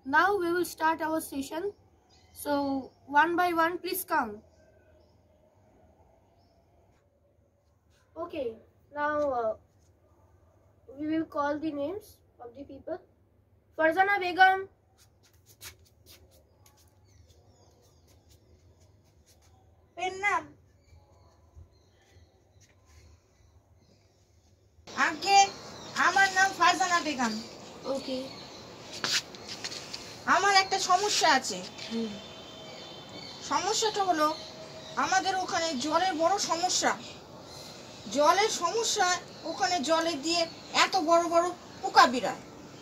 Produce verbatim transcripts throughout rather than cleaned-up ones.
Now we will start our session. So one by one, please come. Okay, now uh, we will call the names of the people. Farzana Begum. Pennam. Uncle, আমার নাম Farzana Begum. Okay. আমার একটা সমস্যা আছে। সমস্যাটা হলো আমাদের ওখানে জলের বড় সমস্যা। জলের সমস্যা ওখানে জলে দিয়ে এত বড় বড় পোকা বিরায়।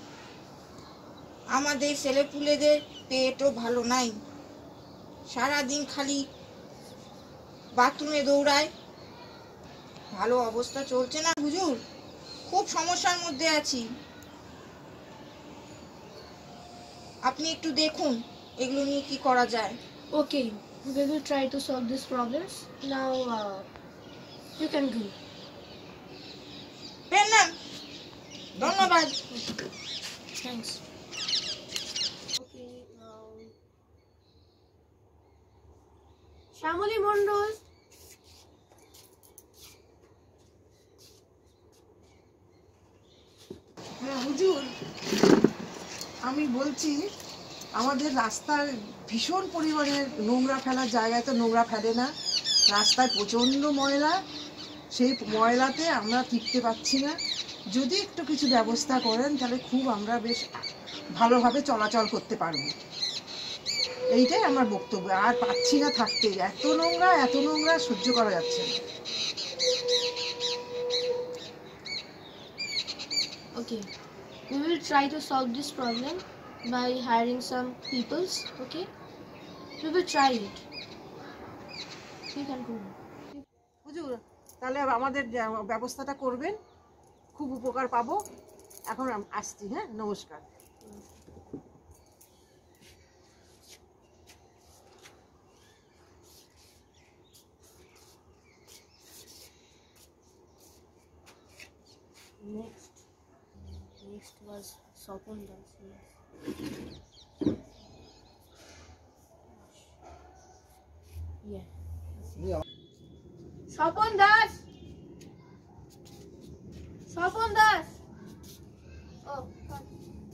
আমাদের ছেলেপুলেদের পেটও ভালো নাই, সারাদিন খালি বাথরুমে দৌড়ায়। ভালো অবস্থা চলছে না হুজুর, খুব সমস্যার মধ্যে আছি। আপনি একটু দেখুন এগুলো নিয়ে কি করা যায়। Okay, we will try to solve these problems. Now uh, you can go. পেন্নাম, ধন্যবাদ। Thanks. Okay, now Shamoli Mondol. হ্যাঁ হুজুর, আমি বলছি আমাদের রাস্তার ভীষণ পরিমাণে নোংরা ফেলার জায়গায় তো নোংরা ফেলে না, রাস্তায় প্রচণ্ড ময়লা। সেই ময়লাতে আমরা টিকতে পারছি না। যদি একটু কিছু ব্যবস্থা করেন তাহলে খুব আমরা বেশ ভালোভাবে চলাচল করতে পারবো। এইটাই আমার বক্তব্য। আর পাচ্ছি না থাকতে, এত নোংরা এত নোংরা সহ্য করা যাচ্ছে না। Okay, we will try to solve this problem by hiring some peoples. Okay, we will try it. You can go. হুজুর, তাহলে আমাদের ব্যবস্থাটা করবেন, খুব উপকার পাবো। এখন আমি আসছি। হ্যাঁ, নমস্কার। Next, next was Sopon Das. Yes. Yeah. Sopon Das. Sopon Das. Oh. Fine.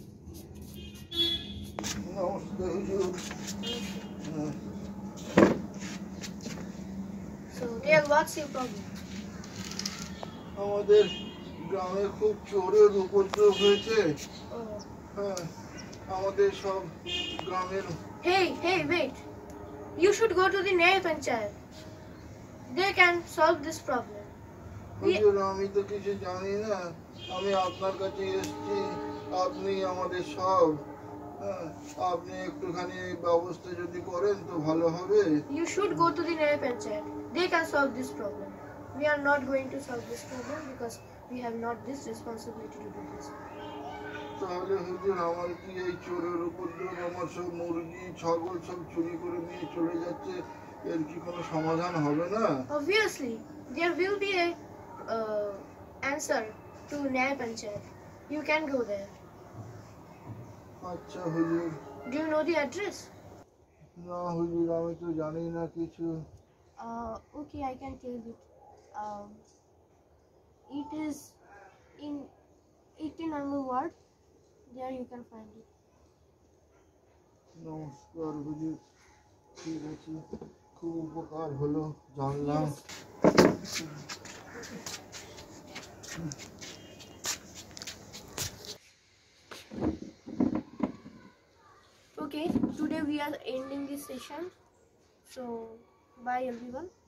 So, dear, what's your problem? আমাদের গ্রামে খুব চোরের উপদ্রব হয়েছে। Oh. হ্যাঁ, আমাদের সব গ্রামের। Hey, hey, wait. You should go to the Nyaya Panchayat. They can solve this problem. হুজুর, আমি তো কিছু জানি না, আমি আপনার কাছে এসেছি, আপনি আমাদের সব। হ্যাঁ, আপনি একটুখানি এই ব্যবস্থা যদি করেন তো ভালো হবে। You should go to the Nyaya Panchayat. They can solve this problem. We are not going to solve this problem because we have not this responsibility to do this. তাহলে হুজুর, আমার কি এই চোরের উপদ্রব, আমার সব মুরগি ছাগল সব চুরি করে নিয়ে চলে যাচ্ছে, এর কি কোনো সমাধান হবে না? Obviously, there will be a uh, answer to Nyaya Panchayat. You can go there. আচ্ছা হুজুর। Do you know the address? না হুজুর, আমি তো জানি না কিছু। Uh, okay, I can tell you. Um, it is in eighteen number ward. There you can find it. নমস্কার হুজুর, ঠিক আছে, খুব উপকার হলো, জানলাম। Okay, today we are ending this session. So, bye everyone.